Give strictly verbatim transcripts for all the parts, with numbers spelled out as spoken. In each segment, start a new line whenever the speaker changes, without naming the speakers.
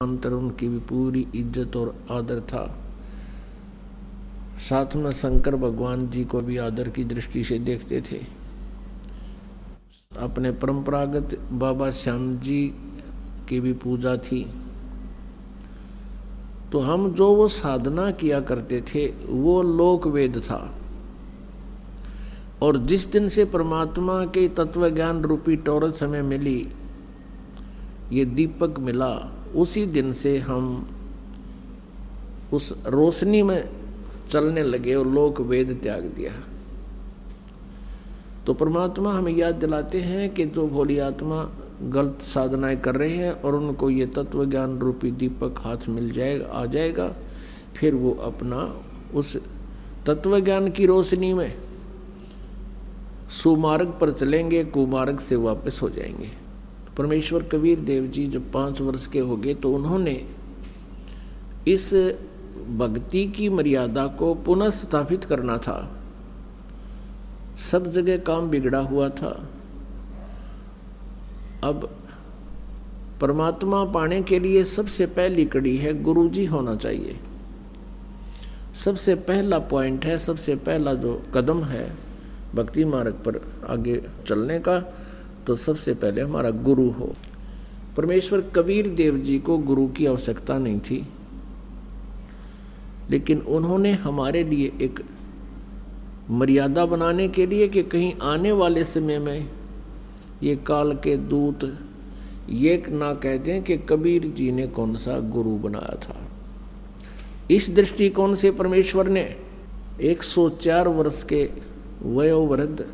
अंतर उनकी भी पूरी इज्जत और आदर था। साथ में शंकर भगवान जी को भी आदर की दृष्टि से देखते थे। अपने परंपरागत बाबा श्याम जी की भी पूजा थी। तो हम जो वो साधना किया करते थे वो लोक वेद था। और जिस दिन से परमात्मा के तत्व ज्ञान रूपी टॉरस हमें मिली, ये दीपक मिला, उसी दिन से हम उस रोशनी में चलने लगे और लोक वेद त्याग दिया। तो परमात्मा हमें याद दिलाते हैं कि जो भोली आत्मा गलत साधनाएं कर रहे हैं और उनको ये तत्व ज्ञान रूपी दीपक हाथ मिल जाएगा, आ जाएगा, फिर वो अपना उस तत्व ज्ञान की रोशनी में सुमार्ग पर चलेंगे, कुमार्ग से वापस हो जाएंगे। परमेश्वर कबीर देव जी जब पाँच वर्ष के हो गए तो उन्होंने इस भक्ति की मर्यादा को पुनः स्थापित करना था। सब जगह काम बिगड़ा हुआ था। अब परमात्मा पाने के लिए सबसे पहली कड़ी है गुरुजी होना चाहिए। सबसे पहला पॉइंट है, सबसे पहला जो कदम है भक्ति मार्ग पर आगे चलने का, तो सबसे पहले हमारा गुरु हो। परमेश्वर कबीर देव जी को गुरु की आवश्यकता नहीं थी, लेकिन उन्होंने हमारे लिए एक मर्यादा बनाने के लिए कि कहीं आने वाले समय में ये काल के दूत ये ना कहते हैं कि कबीर जी ने कौन सा गुरु बनाया था। इस दृष्टिकोण से परमेश्वर ने एक सौ चार वर्ष के वयोवृद्ध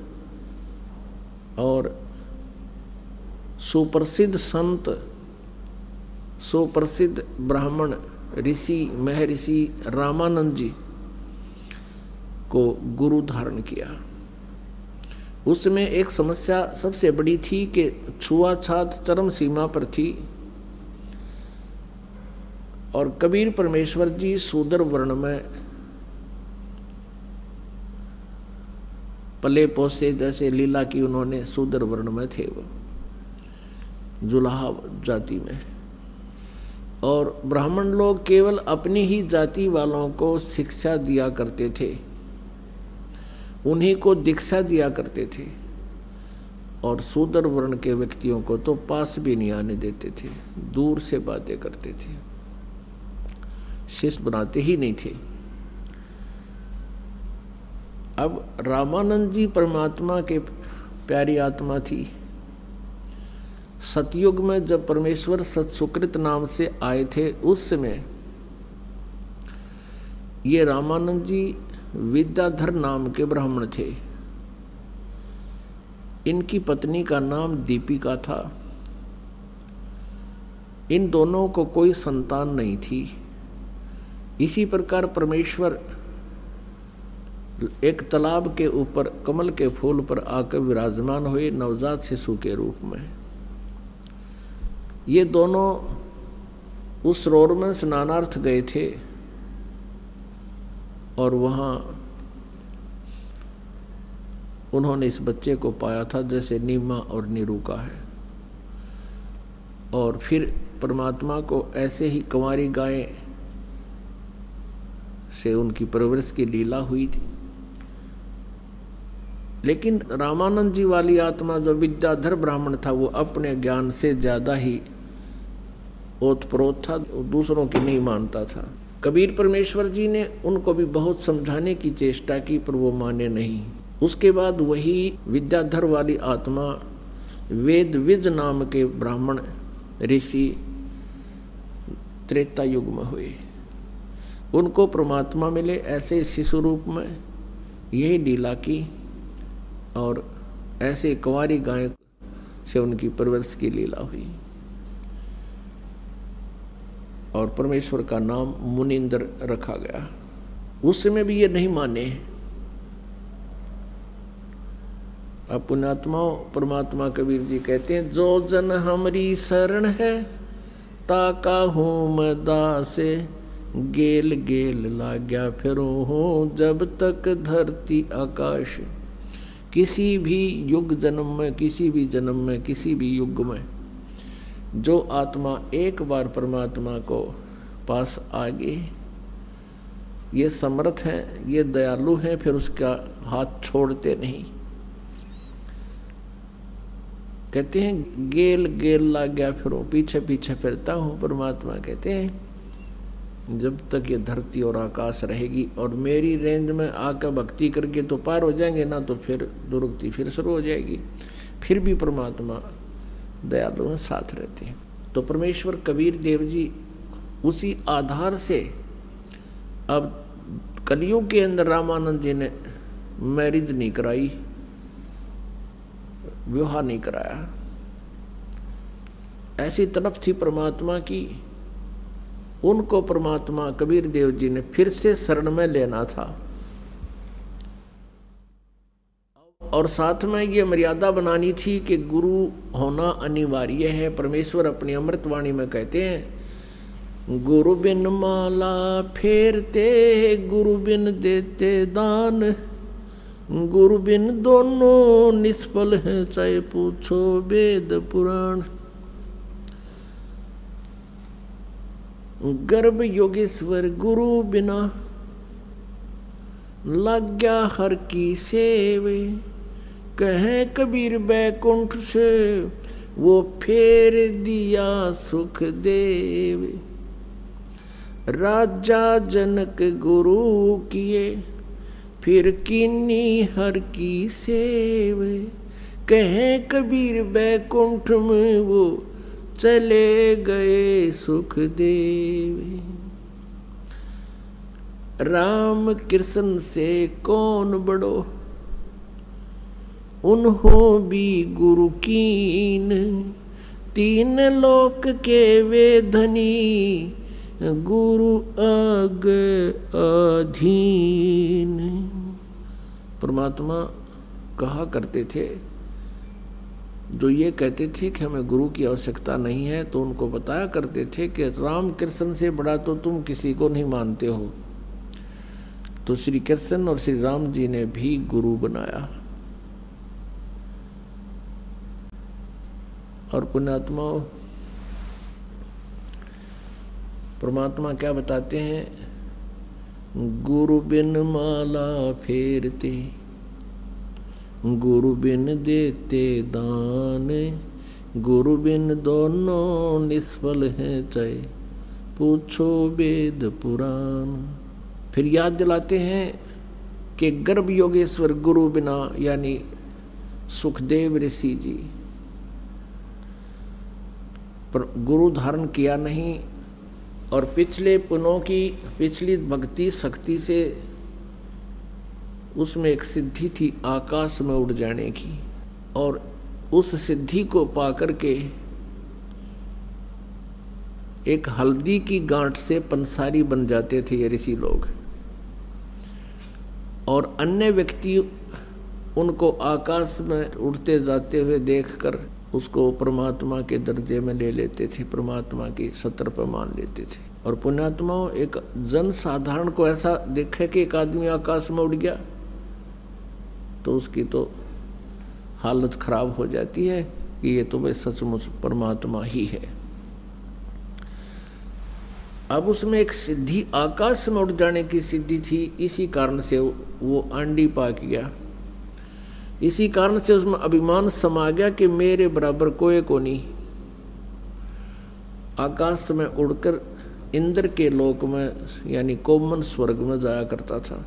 और सुप्रसिद्ध संत, सुप्रसिद्ध ब्राह्मण ऋषि महर्षि रामानंद जी को गुरु धारण किया। उसमें एक समस्या सबसे बड़ी थी कि छुआछात चरम सीमा पर थी और कबीर परमेश्वर जी शूद्र वर्ण में पले पोसे, जैसे लीला की उन्होंने शूद्र वर्ण में थे, वो जुलाहा जाति में, और ब्राह्मण लोग केवल अपनी ही जाति वालों को शिक्षा दिया करते थे, उन्हीं को दीक्षा दिया करते थे, और शूद्र वर्ण के व्यक्तियों को तो पास भी नहीं आने देते थे, दूर से बातें करते थे, शिष्य बनाते ही नहीं थे। अब रामानंद जी परमात्मा के प्यारी आत्मा थी। सतयुग में जब परमेश्वर सत्सुकृत नाम से आए थे, उस समय ये रामानंद जी विद्याधर नाम के ब्राह्मण थे। इनकी पत्नी का नाम दीपिका था। इन दोनों को कोई संतान नहीं थी। इसी प्रकार परमेश्वर एक तालाब के ऊपर कमल के फूल पर आकर विराजमान हुए नवजात शिशु के रूप में। ये दोनों उस सरोवर में स्नानार्थ गए थे और वहाँ उन्होंने इस बच्चे को पाया था, जैसे नीमा और नीरू का है। और फिर परमात्मा को ऐसे ही कंवारी गाय से उनकी परवरिश की लीला हुई थी। लेकिन रामानंद जी वाली आत्मा जो विद्याधर ब्राह्मण था, वो अपने ज्ञान से ज्यादा ही ओतप्रोत था, दूसरों की नहीं मानता था। कबीर परमेश्वर जी ने उनको भी बहुत समझाने की चेष्टा की, पर वो माने नहीं। उसके बाद वही विद्याधर वाली आत्मा वेद विज नाम के ब्राह्मण ऋषि त्रेता युग में हुए। उनको परमात्मा मिले ऐसे शिशु रूप में, यही लीला की, और ऐसे कंवारी गाय से उनकी परवरिश की लीला हुई। और परमेश्वर का नाम मुनींद्र रखा गया। उस समय भी ये नहीं माने। अब पुण्यात्माओं, परमात्मा कबीर जी कहते हैं, जो जन हमरी शरण है ताका हूँ मैं दासे, गेल गेल लाग्या फिरो हूँ जब तक धरती आकाश। किसी भी युग जन्म में, किसी भी जन्म में, किसी भी युग में जो आत्मा एक बार परमात्मा को पास आ गई, ये समर्थ हैं, ये दयालु हैं, फिर उसका हाथ छोड़ते नहीं। कहते हैं गेल गेल लग गया फिरो, पीछे पीछे फिरता हूँ। परमात्मा कहते हैं जब तक ये धरती और आकाश रहेगी और मेरी रेंज में आकर भक्ति करके तो पार हो जाएंगे ना, तो फिर दुर्गति फिर शुरू हो जाएगी। फिर भी परमात्मा दयालु साथ रहते हैं। तो परमेश्वर कबीर देव जी उसी आधार से अब कलयुग के अंदर रामानंद जी ने मैरिज नहीं कराई, विवाह नहीं कराया। ऐसी तड़प थी परमात्मा की, उनको परमात्मा कबीर देव जी ने फिर से शरण में लेना था। और साथ में ये मर्यादा बनानी थी कि गुरु होना अनिवार्य है। परमेश्वर अपनी अमृतवाणी में कहते हैं गुरु बिन माला फेरते, गुरु बिन देते दान, गुरु बिन दोनों निष्फल हैं, चाहे पूछो वेद पुराण। गर्भ योगेश्वर गुरु बिना, लाग्या हर की सेवे, कहे कबीर बैकुंठ से, वो फेर दिया सुख देव। राजा जनक गुरु किए, फिर कीनी हर की सेवे, कहे कबीर बैकुंठ में, वो चले गए सुख देव। राम कृष्ण से कौन बड़ो, उन्हों भी गुरु कीन, तीन लोक के वे धनी, गुरु आगे अधीन। परमात्मा कहा करते थे, जो ये कहते थे कि हमें गुरु की आवश्यकता नहीं है, तो उनको बताया करते थे कि राम कृष्ण से बड़ा तो तुम किसी को नहीं मानते हो। तो श्री कृष्ण और श्री राम जी ने भी गुरु बनाया। और पुण्यात्माओं, परमात्मा क्या बताते हैं, गुरु बिन माला फेरते, गुरु बिन देते दान, गुरु बिन दोनों निष्फल हैं, चाहे पूछो वेद पुराण। फिर याद दिलाते हैं कि गर्भ योगेश्वर गुरु बिना, यानी सुखदेव ऋषि जी, पर गुरु धारण किया नहीं, और पिछले पुनों की पिछली भक्ति शक्ति से उसमें एक सिद्धि थी आकाश में उड़ जाने की, और उस सिद्धि को पाकर के एक हल्दी की गांठ से पंसारी बन जाते थे ये ऋषि लोग, और अन्य व्यक्ति उनको आकाश में उड़ते जाते हुए देखकर उसको परमात्मा के दर्जे में ले लेते थे, परमात्मा की सत्र पर मान लेते थे। और पुण्यात्माओं, एक जन साधारण को ऐसा देखे कि एक आदमी आकाश में उड़ गया तो उसकी तो हालत खराब हो जाती है कि ये तो भाई सचमुच परमात्मा ही है। अब उसमें एक सिद्धि आकाश में उड़ जाने की सिद्धि थी, इसी कारण से वो आंडी पाक गया। इसी कारण से उसमें अभिमान समा गया कि मेरे बराबर कोई को नहीं। आकाश में उड़कर इंद्र के लोक में, यानी कोमन स्वर्ग में जाया करता था।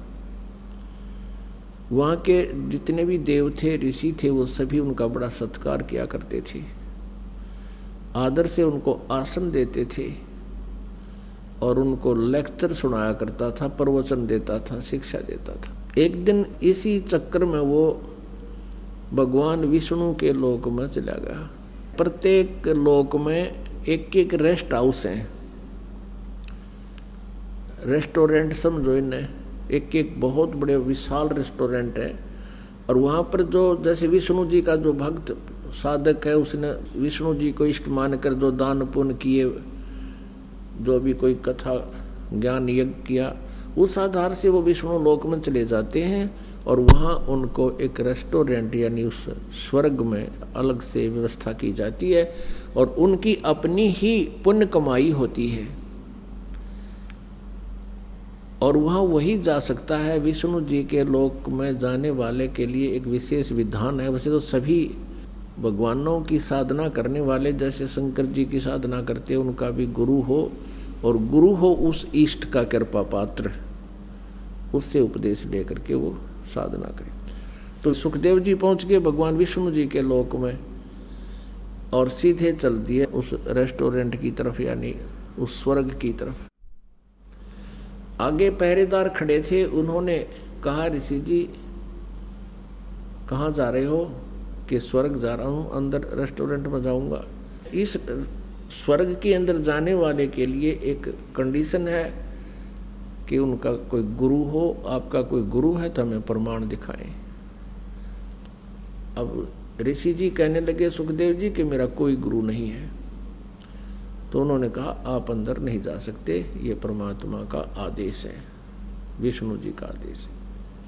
वहाँ के जितने भी देव थे, ऋषि थे, वो सभी उनका बड़ा सत्कार किया करते थे, आदर से उनको आसन देते थे, और उनको लेक्चर सुनाया करता था, प्रवचन देता था, शिक्षा देता था। एक दिन इसी चक्कर में वो भगवान विष्णु के लोक में चला गया। प्रत्येक लोक में एक एक रेस्ट हाउस हैं, रेस्टोरेंट समझो इन्हें, एक एक बहुत बड़े विशाल रेस्टोरेंट है। और वहाँ पर जो जैसे विष्णु जी का जो भक्त साधक है, उसने विष्णु जी को इश्क मानकर जो दान पुण्य किए, जो भी कोई कथा ज्ञान यज्ञ किया, उस आधार से वो विष्णु लोक में चले जाते हैं और वहाँ उनको एक रेस्टोरेंट यानी उस स्वर्ग में अलग से व्यवस्था की जाती है और उनकी अपनी ही पुण्य कमाई होती है और वहाँ वही जा सकता है। विष्णु जी के लोक में जाने वाले के लिए एक विशेष विधान है। वैसे तो सभी भगवानों की साधना करने वाले जैसे शंकर जी की साधना करते हैं उनका भी गुरु हो और गुरु हो उस इष्ट का कृपा पात्र, उससे उपदेश लेकर के वो साधना करें। तो सुखदेव जी पहुंच गए भगवान विष्णु जी के लोक में और सीधे चल दिए उस रेस्टोरेंट की तरफ यानी उस स्वर्ग की तरफ। आगे पहरेदार खड़े थे, उन्होंने कहा ऋषि जी कहाँ जा रहे हो? कि स्वर्ग जा रहा हूँ, अंदर रेस्टोरेंट में जाऊँगा। इस स्वर्ग के अंदर जाने वाले के लिए एक कंडीशन है कि उनका कोई गुरु हो। आपका कोई गुरु है तो हमें प्रमाण दिखाएं। अब ऋषि जी कहने लगे सुखदेव जी कि मेरा कोई गुरु नहीं है। तो उन्होंने कहा आप अंदर नहीं जा सकते, ये परमात्मा का आदेश है, विष्णु जी का आदेश है।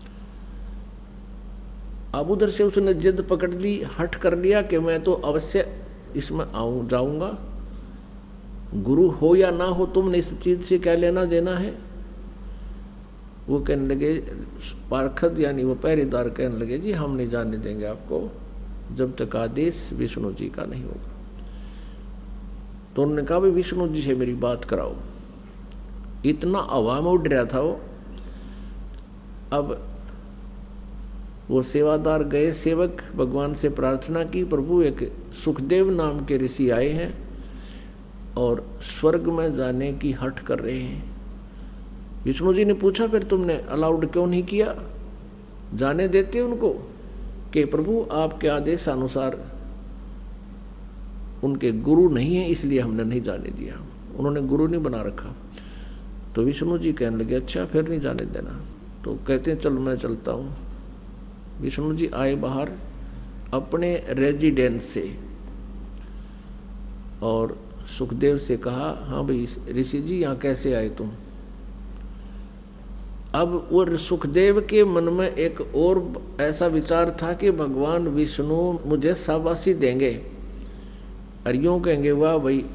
अब उधर से उसने जिद पकड़ ली, हट कर लिया कि मैं तो अवश्य इसमें आऊँ जाऊँगा, गुरु हो या ना हो तुमने इस चीज़ से क्या लेना देना है। वो कहने लगे पार्षद यानी वो पहरेदार कहने लगे जी हम नहीं जाने देंगे आपको जब तक आदेश विष्णु जी का नहीं होगा। तो उन्होंने कहा भाई विष्णु जी से मेरी बात कराओ। इतना हवा में उड़ रहा था वो। अब वो सेवादार गए, सेवक भगवान से प्रार्थना की प्रभु एक सुखदेव नाम के ऋषि आए हैं और स्वर्ग में जाने की हट कर रहे हैं। विष्णु जी ने पूछा फिर तुमने अलाउड क्यों नहीं किया, जाने देते उनको? कि प्रभु आपके आदेश अनुसार उनके गुरु नहीं है इसलिए हमने नहीं जाने दिया, उन्होंने गुरु नहीं बना रखा। तो विष्णु जी कहने लगे अच्छा फिर नहीं जाने देना। तो कहते हैं चलो मैं चलता हूँ। विष्णु जी आए बाहर अपने रेजिडेंस से और सुखदेव से कहा हाँ भाई ऋषि जी यहाँ कैसे आए तुम? अब वो सुखदेव के मन में एक और ऐसा विचार था कि भगवान विष्णु मुझे शाबाशी देंगे और यूँ कहेंगे वाह भाई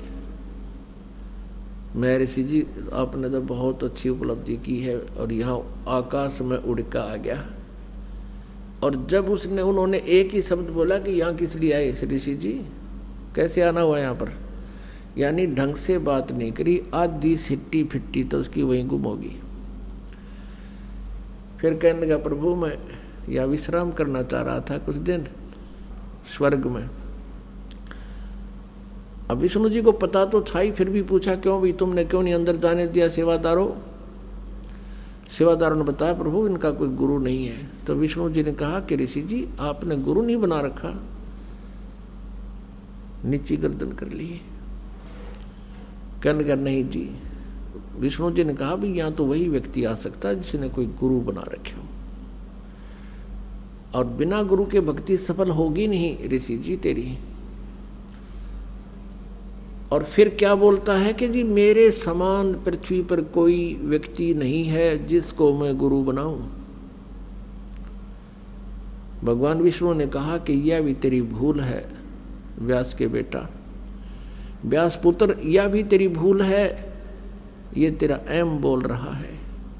मैं ऋषि जी आपने तो बहुत अच्छी उपलब्धि की है और यहाँ आकाश में उड़ कर आ गया। और जब उसने उन्होंने एक ही शब्द बोला कि यहाँ किस लिए आए ऋषि जी, कैसे आना हुआ यहाँ पर, यानी ढंग से बात नहीं करी, आधी सिट्टी फिट्टी तो उसकी वहीं गुम होगी। फिर कहने लगा प्रभु मैं या विश्राम करना चाह रहा था कुछ दिन स्वर्ग में। अब विष्णु जी को पता तो था ही, फिर भी पूछा क्यों भी तुमने क्यों नहीं अंदर जाने दिया सेवादारों? सेवादारों ने बताया प्रभु इनका कोई गुरु नहीं है। तो विष्णु जी ने कहा कि ऋषि जी आपने गुरु नहीं बना रखा, नीची गर्दन कर लिए। कहने लगा नहीं जी। विष्णु जी ने कहा भी यहाँ तो वही व्यक्ति आ सकता है जिसने कोई गुरु बना रखे हो और बिना गुरु के भक्ति सफल होगी नहीं ऋषि जी तेरी। और फिर क्या बोलता है कि जी मेरे समान पृथ्वी पर कोई व्यक्ति नहीं है जिसको मैं गुरु बनाऊं। भगवान विष्णु ने कहा कि यह भी तेरी भूल है व्यास के बेटा, व्यास पुत्र, यह भी तेरी भूल है, ये तेरा एम बोल रहा है।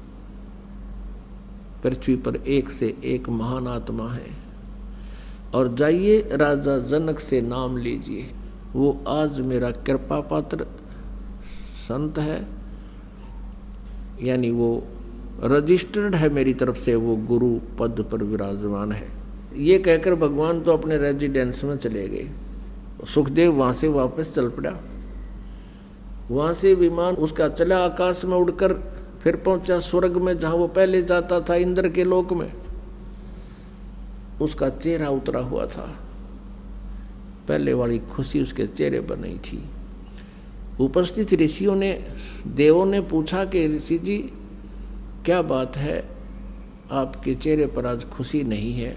पृथ्वी पर एक से एक महान आत्मा है और जाइए राजा जनक से नाम लीजिए, वो आज मेरा कृपा पात्र संत है, यानी वो रजिस्टर्ड है मेरी तरफ से, वो गुरु पद पर विराजमान है। ये कहकर भगवान तो अपने रेजिडेंस में चले गए। सुखदेव वहाँ से वापस चल पड़ा। वहाँ से विमान उसका चला आकाश में उड़कर फिर पहुँचा स्वर्ग में जहाँ वो पहले जाता था इंद्र के लोक में। उसका चेहरा उतरा हुआ था, पहले वाली खुशी उसके चेहरे पर नहीं थी। उपस्थित ऋषियों ने देवों ने पूछा कि ऋषि जी क्या बात है, आपके चेहरे पर आज खुशी नहीं है,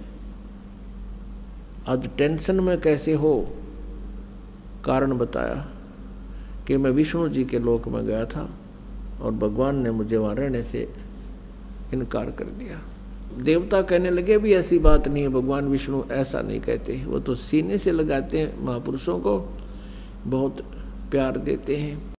आज टेंशन में कैसे हो? कारण बताया कि मैं विष्णु जी के लोक में गया था और भगवान ने मुझे वहाँ रहने से इनकार कर दिया। देवता कहने लगे भी ऐसी बात नहीं है, भगवान विष्णु ऐसा नहीं कहते, वो तो सीने से लगाते हैं, महापुरुषों को बहुत प्यार देते हैं।